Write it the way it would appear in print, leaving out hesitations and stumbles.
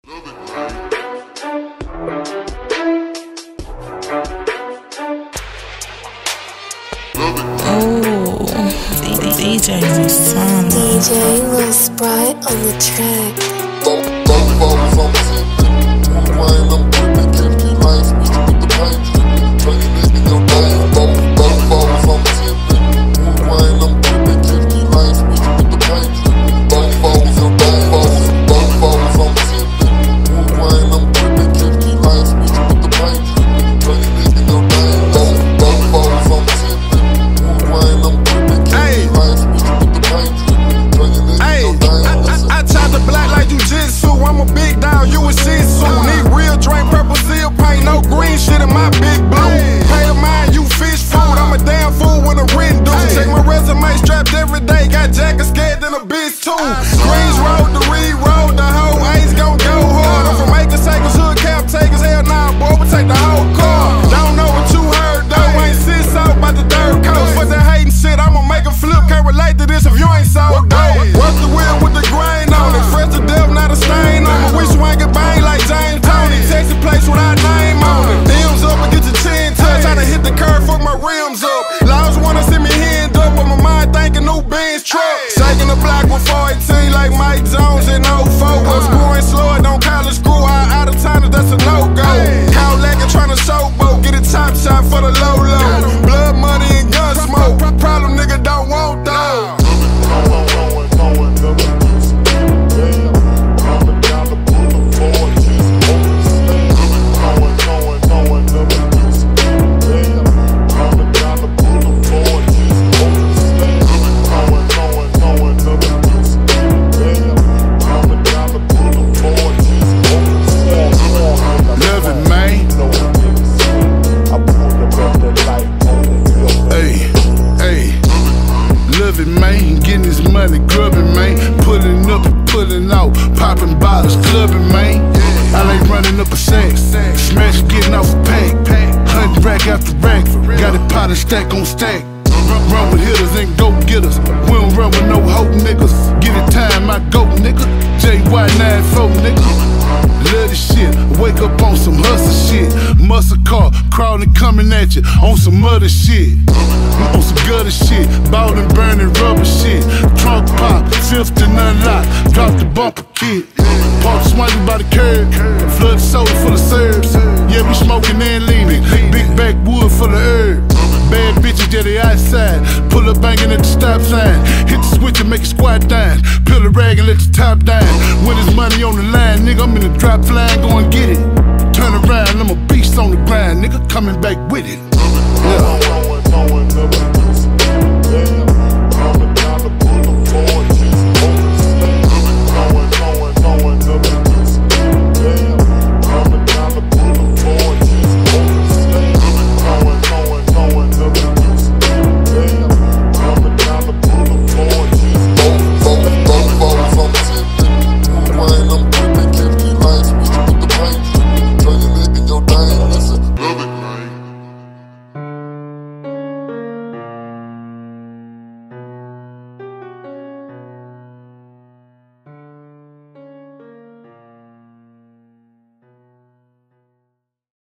Oh, DJ Masana. DJ Lil Sprite on the track. I'm a big dog, you a shih tzu. Need real drink, purple seal paint, no green shit in my big blue. Pay of mine, you fish food. I'm a damn fool with a rent due. Check my resume, strapped every day. Got jacket scared than a bitch too. Greens road, the Reed road, the whole A's gon' go hard. I'm from acres, takers, hood cap takers. Hell nah, boy, we take the whole car. Don't know what you heard though. Ain't shit so about the third coast. But that hating shit, I'ma make a flip. Can't relate to this if you ain't so dope. Work the wheel with the grain on it. Fresh to death, not a stain on it. Wish you ain't get banged like James Tony. Texas place without name on it. M's up and get your chin touched. Tryna hit the curve, fuck my rims up. Laws wanna see me hand up, but my mind thinking new Benz truck. Shaking the block with 418 like Mike Jones in 04. Was scoring slow, don't call it screw. Out of time, that's a no-go. Cow lacking tryna showboat. Get a top shot for the low-low. Blood money and gun smoke. Problem nigga don't want those. Man, getting his money, grubbing, man. Pulling up and pulling out, popping bottles, clubbing, man. I ain't running up a sack, smash getting off a pack. Hunting rack after rack, got it potted stack on stack. Run with hitters and go getters. We don't run with no hoe niggas. Get it time, I go nigga. JY94 nigga. Love this shit, wake up on some hustle shit. Muscle car, crawling, coming at you on some other shit. On some gutter shit, ballin', burning rubber shit. Trunk pop, 50 unlock, drop the bumper kit. Park swinging by the curb, flood soda full of serbs. Yeah, we smoking and leaning, big backwood full of herb. Bad bitches, yeah, they outside. Pull up banging at the stop sign. Hit the switch and make it squat down. Peel the rag and let the top down. When there's money on the line, nigga, I'm in the drop flying, go and get it. Turn around, I'm a beast on the grind, nigga, coming back with it. Yeah.